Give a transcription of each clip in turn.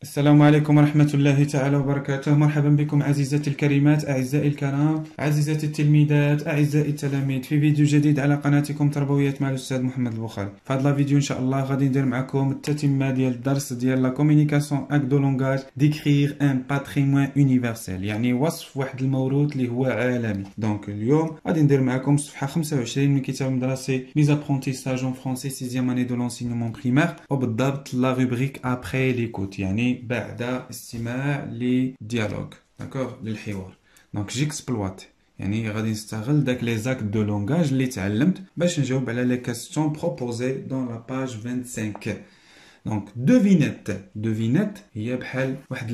السلام عليكم ورحمة الله تعالى وبركاته. مرحبا بكم عزيزتي الكريمات، أعزائي الكرام، عزيزتي التلميذات، أعزائي التلاميذ، في فيديو جديد على قناتكم تربويات مع الأستاذ محمد البخاري. في هذا الفيديو إن شاء الله غادي ندير معكم التتمة ديال الدرس ديال لا كومونيكاسيون اك دو لونغاج ديكريغ ان باتريمون يونيفرسيل، يعني وصف واحد الموروث اللي هو عالمي. دونك اليوم غادي ندير معكم صفحة 25 من كتاب مدرسي ميزابرونتيساج اون فرونسي 6e année de l'enseignement primaire، وبالضبط لا روبريك ابري ليكوت، يعني بعد استماع لديالوج، داكوغ، للحوار. دونك جيكسبلوات، يعني غادي نستغل داك لي زاك دو لونغاج اللي تعلمت باش نجاوب على لي كاستيون بروبوزي دون لا باج 25. دونك دوفينيت هي بحال واحد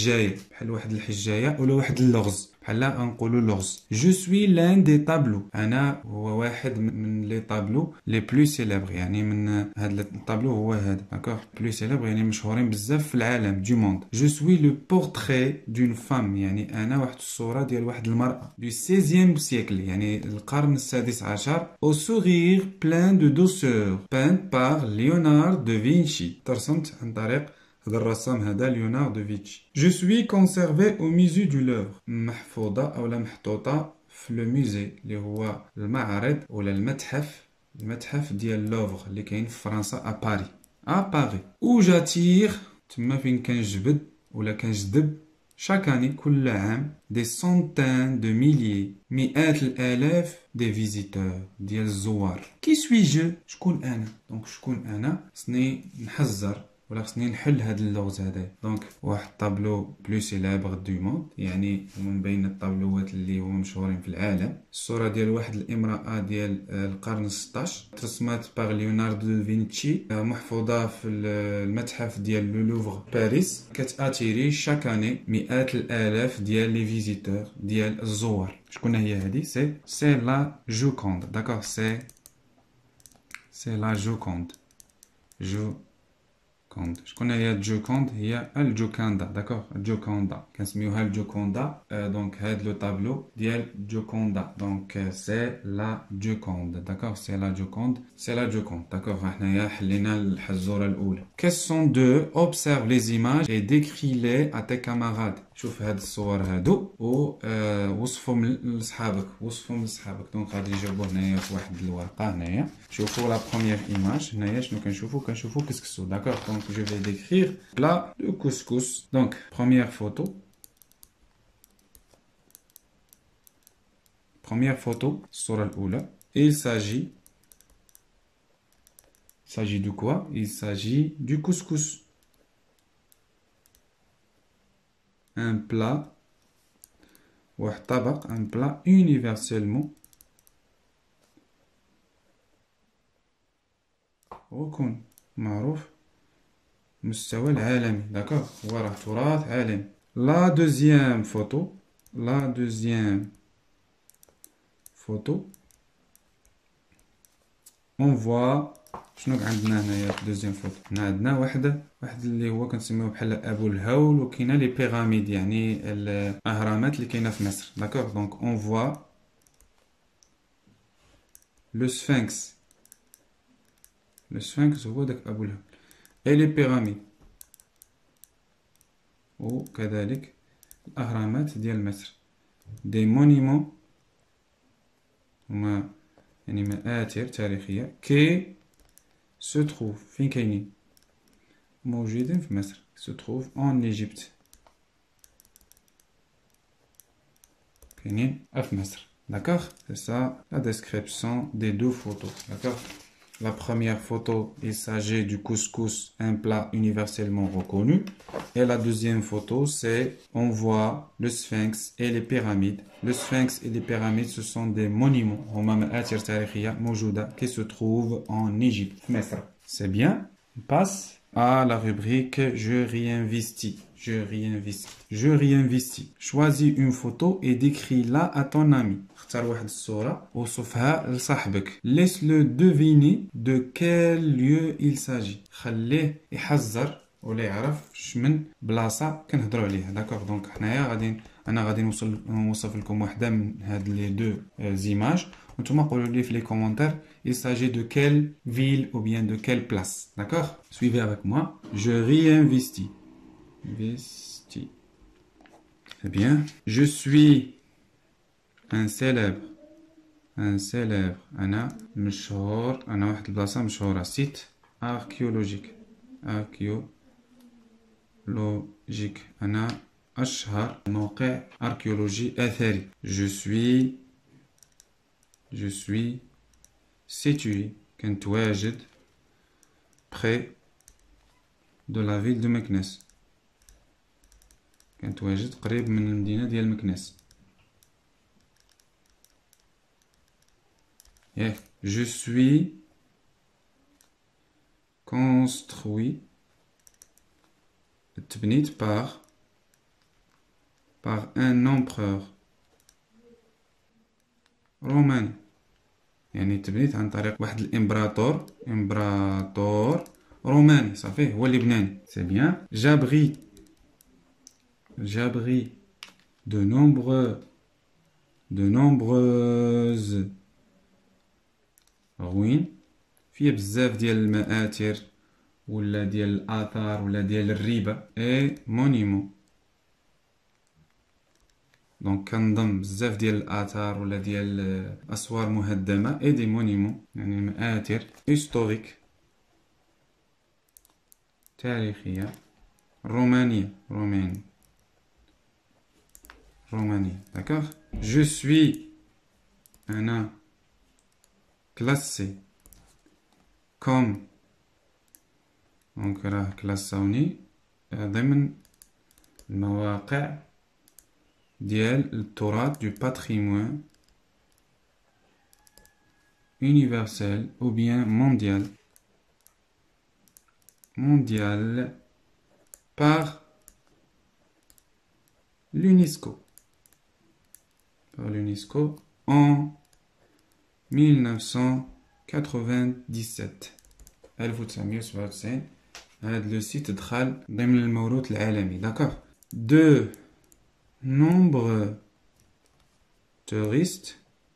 الحجايه ولا واحد اللغز، بحال نقولوا لغز. جو سوي لان دي طابلو، انا هو واحد من لي طابلو لي بلو سيليبر، يعني من هاد الطابلو هو هذا، داكوغ، بلو سيليبر يعني مشهورين بزاف في العالم دو موند. جو سوي لو بورتري دون فام، يعني انا واحد الصوره ديال واحد المراه دو 16e سيكل، يعني القرن السادس عشر. او سورير بلان دو دوسور بانت بار ليوناردو دو فينشي، ترسمت عن طريق هذا الرسام هذا ليوناردو فينشي. جو سوي كونسيرفي او ميزو دو لوفر، محفوظه اولا محطوطه في لو ميزي اللي هو المعرض ولا المتحف ديال لوفر اللي كاين في فرنسا ا باري. او جاتير، تما فين كنجبد ولا كنجذب، chaque année كل عام des centaines de milliers، مئات الالاف دي فيزيتور ديال الزوار. كي سوي جو، شكون انا؟ دونك شكون انا؟ خصني نحزر ولا خصني نحل هاد اللغز هذا. دونك واحد طابلو بلو سيليبر دو موند، يعني من بين الطابلوات اللي هما مشهورين في العالم. الصوره ديال واحد الامراه ديال القرن 16 ترسمات باغ ليوناردو دو فينشي، محفوظه في المتحف ديال لوفر باريس، كتاتيري شاك اني مئات الالاف ديال لي فيزيتور ديال الزوار. شكون هي هذه؟ سي لا جوكوند، داكوغ، سي لا جوكوند. شكون هي الجوكوند؟ هي الجوكاندا، داكوغ، الجوكوندا كنسميوها الجوكوندا. دونك هاد لو طابلو ديال جوكوندا، دونك سي لا جوكوند، داكوغ، سي لا جوكوند، داكوغ. حنايا حلينا الحزوره الاولى. كيسون دو اوبسيرف لي زيماج اي ديكري لي ا تي كاماراد، شوف هاد الصور هادو و وصفهم لصحابك، دونك غادي نجاوبو هنايا في واحد الورقه. هنايا شوفوا لا بروميير ايماج، هنايا شنو كنشوفوا كسكسو، داكوغ. دونك je vais décrire plat de couscous. Donc première photo, الصورة الأولى. Il s'agit de quoi? Il s'agit du couscous, un plat واحد طبق، un plat universellement reconnu، معروف مستوى العالمي، داكوغ، هو راه تراث عالمي. La deuxième photo on voit شنو عندنا هنايا في دوزيام فوتو؟ هنا عندنا واحد اللي هو كنسميوه بحال ابو الهول، وكاينه لي بيراميد، يعني الاهرامات اللي كاينه في مصر، داكوغ. دونك اون فوا لو سفنكس هو داك ابو الهول، اي لي بيراميد، وكذلك الاهرامات ديال مصر. دي مونيمون هما يعني مآثر تاريخيه كي se trouve، فين كاينين؟ موجودين في مصر. se trouve en Égypte، كاينين في مصر، d'accord. C'est ça la description des deux photos, d'accord. La première photo, il s'agit du couscous, un plat universellement reconnu. Et la deuxième photo, c'est on voit le sphinx et les pyramides. Le sphinx et les pyramides, ce sont des monuments qui se trouvent en Égypte. C'est bien. On passe à la rubrique je réinvestis. Choisis une photo et décris-la à ton ami. اختار واحد الصورة وصفها لصاحبك. Laisse-le deviner de quel lieu il s'agit. خليه يحزر ولا يعرف من بلاصة كنهضروا عليها، داكوغ. دونك حنايا انا غادي نوصف لكم واحدة من هاد لي دو زيماج، وانتم قولوا لي في لي كومونتير il s'agit de quelle ville ou bien de quelle place, d'accord. Suivez avec moi. Je réinvestis. Vesti. Très bien. Je suis un célèbre. Un célèbre. أنا مشهور. أنا واحد البلاصة مشهورة. Site archéologique. Archéologique. أنا أشهر موقع أركيولوجي أثري. Je suis situé. كنت واجد près de la ville de Meknès. كنت واجد قريب من المدينة ديال مكناس. Je suis construit. تبنيت par un empereur روماني. يعني تبنيت عن طريق واحد الامبراطور روماني. صافي هو اللي بناني. سي بيان. J'abrite de nombreuses ruines. فيه بزاف ديال المآثر ولا ديال الآثار ولا ديال الريبة اي مونيمون. دونك كنضم بزاف ديال الآثار ولا ديال أسوار مهدمة اي دي مونيمون يعني مآثر هيستوريك تاريخية رومانية. D'accord? Je suis أنا classé comme donc راه كلاسوني ضمن المواقع ديال التراث du patrimoine universel ou bien mondial par l'UNESCO. En 1997. 1997. Le site دخل ضمن الموروث العالمي. D'accord. De nombreux touristes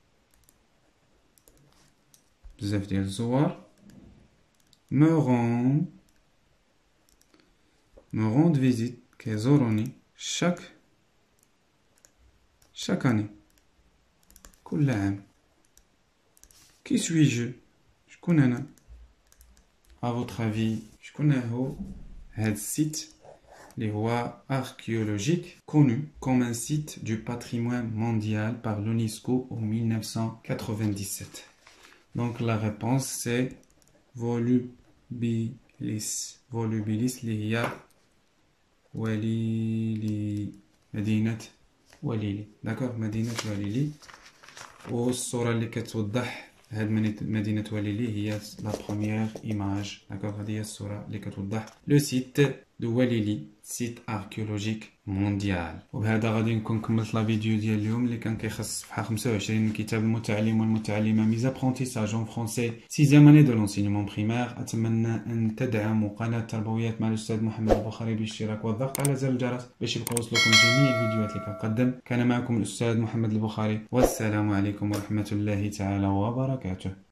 بزاف ديال الزوار me rendent visite كيزوروني chaque année. كل عام. Qui suis-je? شكون أنا؟ À votre avis شكون هو هاد السيت اللي هو archéologique connu comme un site du patrimoine mondial par l'UNESCO en 1997? Donc la réponse c'est Volubilis. اللي هي مدينة وليلي. داكوغ مدينة وليلي. والصورة اللي كتوضح هاد مدينة وليلي هي لا بروميير ايماج. داكوغ هذه هي الصورة اللي كتوضح لو سيت دو وليلي سيت اركيولوجيك مونديال. وبهذا غادي نكون كملت لا فيديو ديال اليوم اللي كان كيخص صفحة 25 من كتاب المتعلم والمتعلمة ميز ابرونتيساج اون فرونسي 6 اني دو لونسينيمون بريمير. اتمنى ان تدعموا قناة تربويات مع الاستاذ محمد البخاري بالاشتراك والضغط على زر الجرس باش يبقى يوصلكم جميع الفيديوهات اللي كنقدم. كان معكم الاستاذ محمد البخاري والسلام عليكم ورحمة الله تعالى وبركاته.